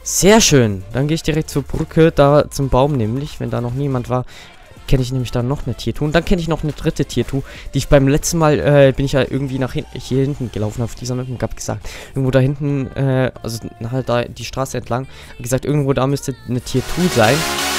Sehr schön. Dann gehe ich direkt zur Brücke, da zum Baum nämlich. Wenn da noch niemand war, kenne ich nämlich da noch eine Tier 2. Und dann kenne ich noch eine dritte Tier 2, die ich beim letzten Mal, bin ich ja irgendwie nach hinten, hier hinten gelaufen auf dieser Map und hab gesagt, irgendwo da hinten, also halt da die Straße entlang, hab gesagt, irgendwo da müsste eine Tier 2 sein.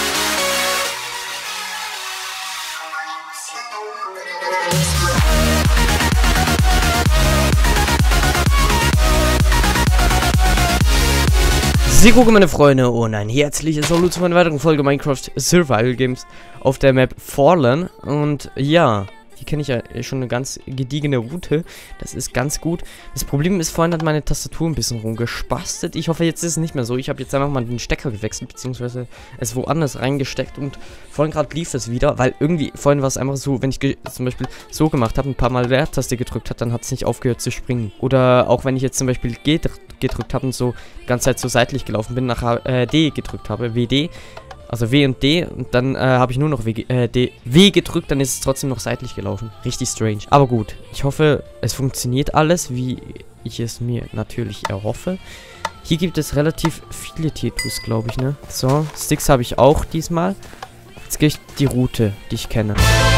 Hallo meine Freunde und ein herzliches Hallo zu einer weiteren Folge Minecraft Survival Games auf der Map Fallen. Und ja, hier kenne ich ja schon eine ganz gediegene Route. Das ist ganz gut. Das Problem ist, vorhin hat meine Tastatur ein bisschen rumgespastet. Ich hoffe, jetzt ist es nicht mehr so. Ich habe jetzt einfach mal den Stecker gewechselt, beziehungsweise es woanders reingesteckt. Und vorhin gerade lief es wieder, weil irgendwie, vorhin war es einfach so, wenn ich zum Beispiel so gemacht habe, ein paar Mal Leertaste gedrückt habe, dann hat es nicht aufgehört zu springen. Oder auch wenn ich jetzt zum Beispiel G gedrückt habe und so die ganze Zeit so seitlich gelaufen bin, nach D gedrückt habe, WD, also W und D, und dann habe ich nur noch W gedrückt, dann ist es trotzdem noch seitlich gelaufen. Richtig strange. Aber gut, ich hoffe, es funktioniert alles, wie ich es mir natürlich erhoffe. Hier gibt es relativ viele Tier-2s, glaube ich, ne? So, Sticks habe ich auch diesmal. Jetzt gehe ich die Route, die ich kenne.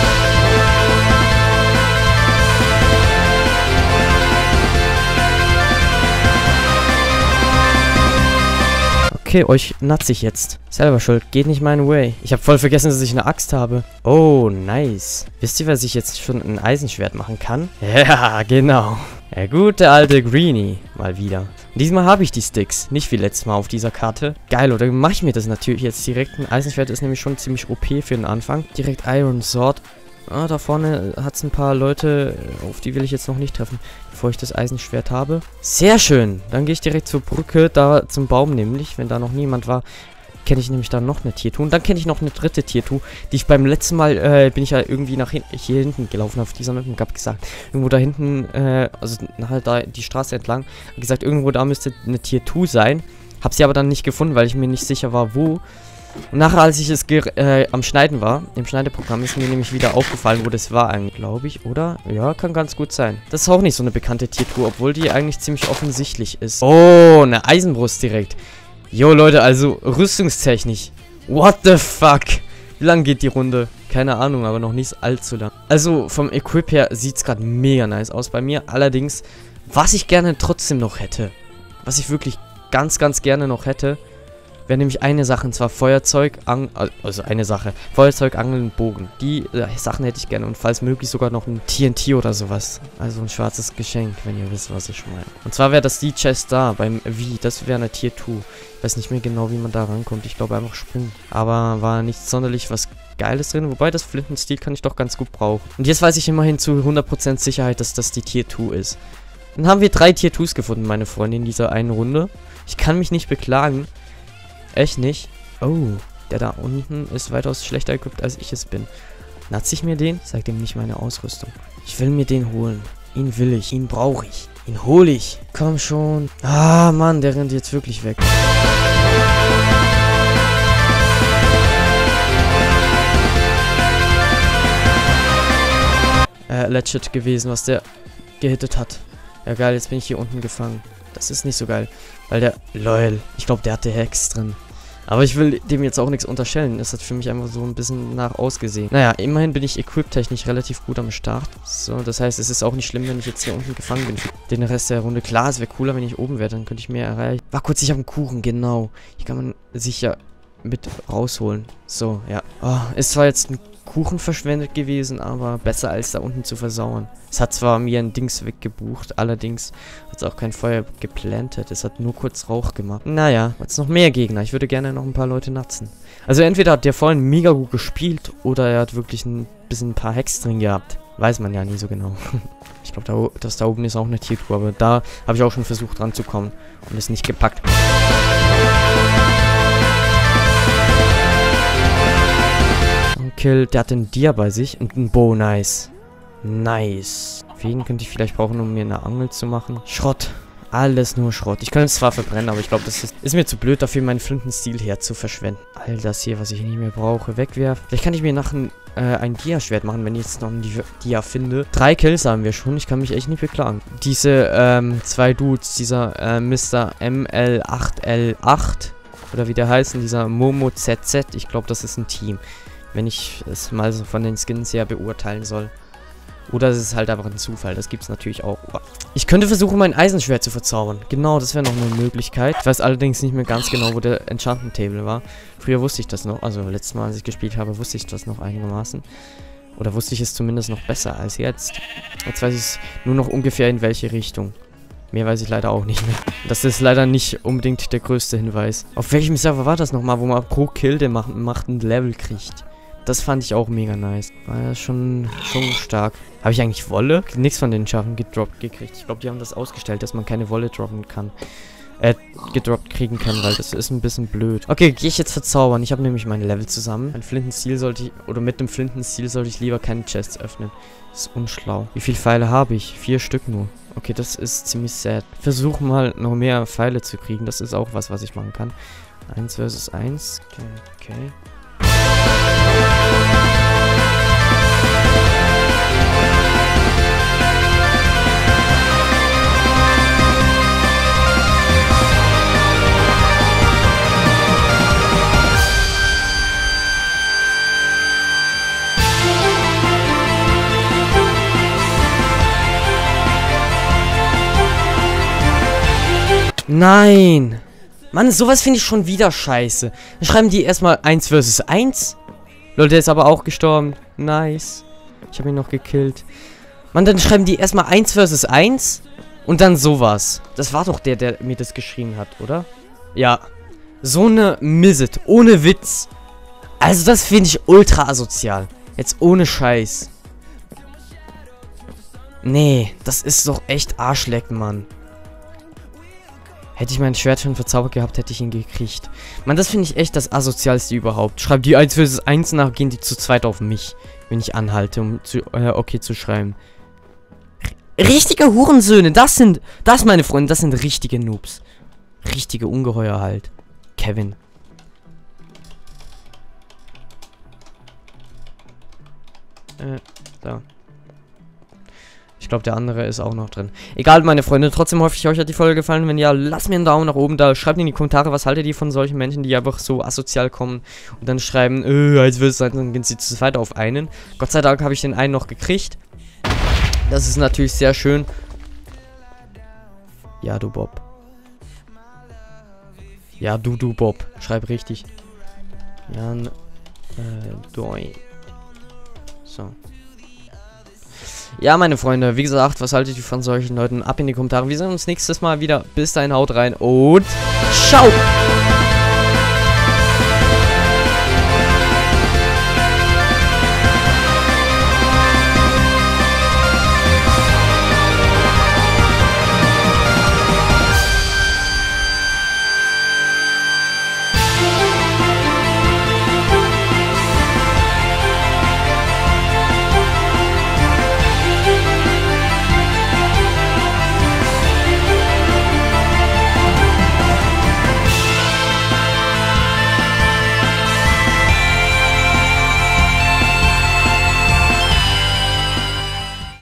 Okay, euch natze ich jetzt. Selber schuld. Geht nicht meinen Way. Ich habe voll vergessen, dass ich eine Axt habe. Oh, nice. Wisst ihr, was ich jetzt schon ein Eisenschwert machen kann? Ja, genau. Der gute alte Greenie. Mal wieder. Und diesmal habe ich die Sticks. Nicht wie letztes Mal auf dieser Karte. Geil, oder mache ich mir das natürlich jetzt direkt. Ein Eisenschwert ist nämlich schon ziemlich OP für den Anfang. Direkt Iron Sword. Ah, da vorne hat es ein paar Leute, auf die will ich jetzt noch nicht treffen, bevor ich das Eisenschwert habe. Sehr schön. Dann gehe ich direkt zur Brücke, da zum Baum nämlich. Wenn da noch niemand war, kenne ich nämlich da noch eine Tier 2. Und dann kenne ich noch eine dritte Tier 2, die ich beim letzten Mal, bin ich ja irgendwie nach hier hinten gelaufen auf dieser Map und hab gesagt, irgendwo da hinten, also halt da die Straße entlang, hab gesagt, irgendwo da müsste eine Tier 2 sein. Hab sie aber dann nicht gefunden, weil ich mir nicht sicher war, wo. Und nachher, als ich es am Schneiden war, im Schneideprogramm, ist mir nämlich wieder aufgefallen, wo das war eigentlich, glaube ich, oder? Ja, kann ganz gut sein. Das ist auch nicht so eine bekannte Tier 2, obwohl die eigentlich ziemlich offensichtlich ist. Oh, eine Eisenbrust direkt. Jo, Leute, also rüstungstechnisch. What the fuck? Wie lang geht die Runde? Keine Ahnung, aber noch nicht allzu lang. Also, vom Equip her sieht es gerade mega nice aus bei mir. Allerdings, was ich gerne trotzdem noch hätte, was ich wirklich ganz, ganz gerne noch hätte, wäre nämlich eine Sache, und zwar Feuerzeug, Feuerzeug, Angeln, Bogen. Die Sachen hätte ich gerne und falls möglich sogar noch ein TNT oder sowas. Also ein schwarzes Geschenk, wenn ihr wisst, was ich meine. Und zwar wäre das die Chest da, beim V, das wäre eine Tier 2. Ich weiß nicht mehr genau, wie man da rankommt. Ich glaube einfach springen. Aber war nicht sonderlich was Geiles drin, wobei das Flintenstil kann ich doch ganz gut brauchen. Und jetzt weiß ich immerhin zu 100% Sicherheit, dass das die Tier 2 ist. Dann haben wir 3 Tier 2s gefunden, meine Freunde, in dieser einen Runde. Ich kann mich nicht beklagen. Echt nicht? Oh, der da unten ist weitaus schlechter equipped, als ich es bin. Natze ich mir den? Sagt ihm nicht meine Ausrüstung. Ich will mir den holen. Ihn will ich, ihn brauche ich. Ihn hole ich. Komm schon. Ah, Mann, der rennt jetzt wirklich weg. Legit gewesen, was der gehittet hat. Ja, geil, jetzt bin ich hier unten gefangen. Das ist nicht so geil. Weil der... Lol. Ich glaube, der hatte Hacks drin. Aber ich will dem jetzt auch nichts unterstellen. Das hat für mich einfach so ein bisschen nach ausgesehen. Naja, immerhin bin ich equip-technisch relativ gut am Start. So, das heißt, es ist auch nicht schlimm, wenn ich jetzt hier unten gefangen bin. Den Rest der Runde. Klar, es wäre cooler, wenn ich oben wäre. Dann könnte ich mehr erreichen. War kurz, ich habe einen Kuchen, genau. Hier kann man sich ja mit rausholen. So, ja. Oh, ist zwar jetzt ein Kuchen verschwendet gewesen, aber besser als da unten zu versauern. Es hat zwar mir ein Dings weggebucht, allerdings hat es auch kein Feuer geplantet. Es hat nur kurz Rauch gemacht. Naja, jetzt noch mehr Gegner. Ich würde gerne noch ein paar Leute natzen. Also entweder hat der vorhin mega gut gespielt oder er hat wirklich ein paar Hacks drin gehabt. Weiß man ja nie so genau. Ich glaube, das da oben ist auch eine Tier 2, aber da habe ich auch schon versucht ranzukommen und es nicht gepackt. Kill, der hat einen Dia bei sich und einen Bow, nice. Nice. Wen könnte ich vielleicht brauchen, um mir eine Angel zu machen? Schrott. Alles nur Schrott. Ich könnte es zwar verbrennen, aber ich glaube, das ist mir zu blöd, dafür meinen Flintenstil her zu verschwenden. All das hier, was ich nicht mehr brauche, wegwerfen. Vielleicht kann ich mir ein Dia-Schwert machen, wenn ich jetzt noch ein Dia finde. 3 Kills haben wir schon. Ich kann mich echt nicht beklagen. Diese, 2 Dudes, dieser, Mr. ML8L8, oder wie der heißt, dieser Momo ZZ, ich glaube, das ist ein Team. Wenn ich es mal so von den Skins her beurteilen soll. Oder es ist halt einfach ein Zufall. Das gibt es natürlich auch. Ich könnte versuchen, mein Eisenschwert zu verzaubern. Genau, das wäre noch eine Möglichkeit. Ich weiß allerdings nicht mehr ganz genau, wo der Enchantment Table war. Früher wusste ich das noch. Also, letztes Mal, als ich gespielt habe, wusste ich das noch einigermaßen. Oder wusste ich es zumindest noch besser als jetzt. Jetzt weiß ich es nur noch ungefähr in welche Richtung. Mehr weiß ich leider auch nicht mehr. Das ist leider nicht unbedingt der größte Hinweis. Auf welchem Server war das nochmal, wo man pro Kill der macht ein Level kriegt? Das fand ich auch mega nice. War ja schon stark. Habe ich eigentlich Wolle? Nichts von den Schafen gedroppt gekriegt. Ich glaube, die haben das ausgestellt, dass man keine Wolle droppen kann. Gedroppt kriegen kann, weil das ist ein bisschen blöd. Okay, gehe ich jetzt verzaubern. Ich habe nämlich mein Level zusammen. Ein Flintenstil sollte ich, oder mit dem Flintenstil sollte ich lieber keine Chests öffnen. Das ist unschlau. Wie viele Pfeile habe ich? 4 Stück nur. Okay, das ist ziemlich sad. Versuch mal noch mehr Pfeile zu kriegen. Das ist auch was ich machen kann. 1 versus 1. Okay. Nein! Mann, sowas finde ich schon wieder scheiße. Dann schreiben die erstmal 1 versus 1. Leute, der ist aber auch gestorben. Nice. Ich habe ihn noch gekillt. Mann, dann schreiben die erstmal 1 versus 1. Und dann sowas. Das war doch der mir das geschrieben hat, oder? Ja. So eine Misset. Ohne Witz. Also das finde ich ultra asozial. Jetzt ohne Scheiß. Nee, das ist doch echt Arschleck, Mann. Hätte ich mein Schwert schon verzaubert gehabt, hätte ich ihn gekriegt. Mann, das finde ich echt das Asozialste überhaupt. Schreibt die 1 versus 1 nach, gehen die zu zweit auf mich. Wenn ich anhalte, um okay zu schreiben. Richtige Hurensöhne, das meine Freunde, das sind richtige Noobs. Richtige Ungeheuer halt. Kevin. Da. Ich glaube, der andere ist auch noch drin. Egal, meine Freunde. Trotzdem hoffe ich, euch hat die Folge gefallen. Wenn ja, lasst mir einen Daumen nach oben da. Schreibt in die Kommentare, was haltet ihr von solchen Menschen, die einfach so asozial kommen und dann schreiben, als würde es sein, dann gehen sie zu zweit auf einen. Gott sei Dank habe ich den einen noch gekriegt. Das ist natürlich sehr schön. Ja, du Bob. Ja, du Bob. Schreib richtig. Jan, Doi. So. Ja, meine Freunde, wie gesagt, was haltet ihr von solchen Leuten? Ab in die Kommentare. Wir sehen uns nächstes Mal wieder. Bis dahin, haut rein und ciao!